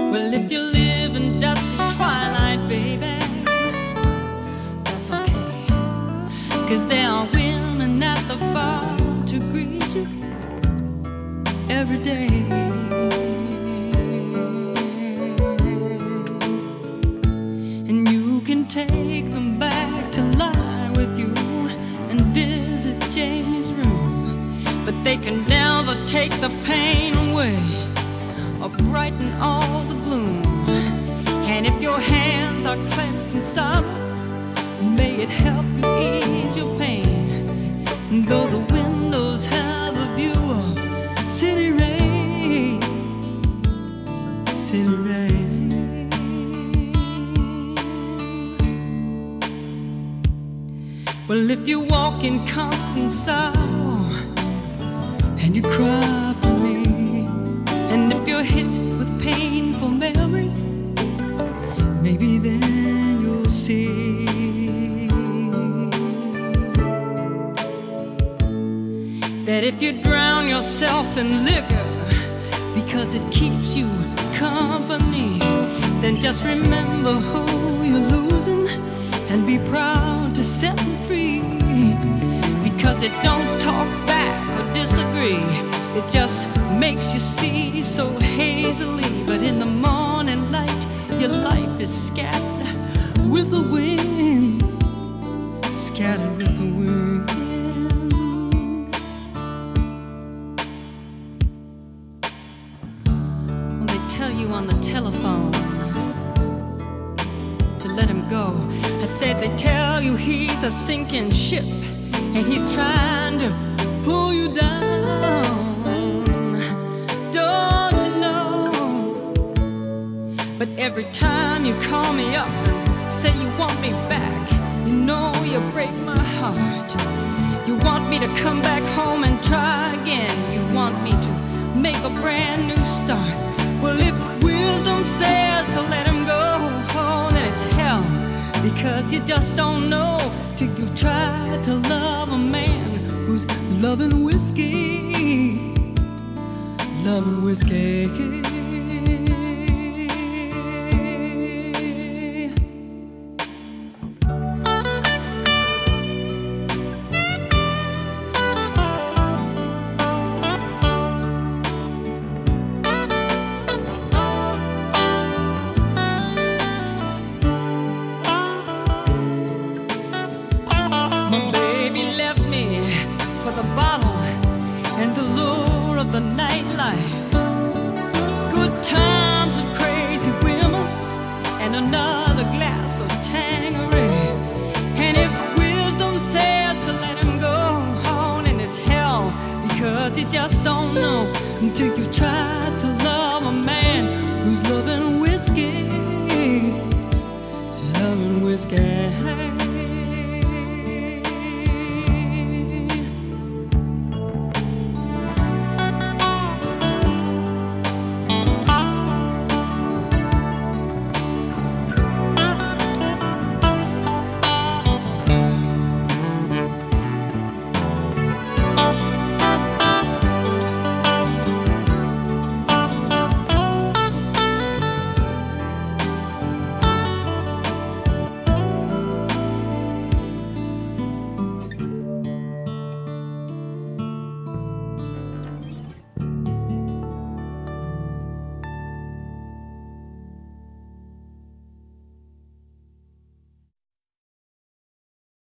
Well, if you live in dusty twilight, baby, that's okay, 'cause there are women at the bar to greet you every day. And you can take them back to lie with you and visit Jamie's room, but they can never take the pain away or brighten all the gloom. And if your hands are clenched in sorrow, may it help you ease your pain. Though the windows have a view of city rain, city rain. Well, if you walk in constant sorrow and you cry for me, and if you're hit with painful memories, maybe then you'll see that if you drown yourself in liquor because it keeps you company, then just remember who you're losing and be proud to set them free. Because it don't talk back or disagree, it just makes you see so hazily. But in the morning light, your life is scattered with the wind, scattered with the wind. When they tell you on the telephone to let him go, I said they tell you he's a sinking ship and he's trying to pull you down. Don't you know? But every time you call me up and say you want me back, you know you break my heart. You want me to come back home and try again. You want me to make a brand new start. Well, if wisdom says to let him go, oh, then it's hell. Because you just don't know till you've tried to love a man who's loving whiskey, loving whiskey.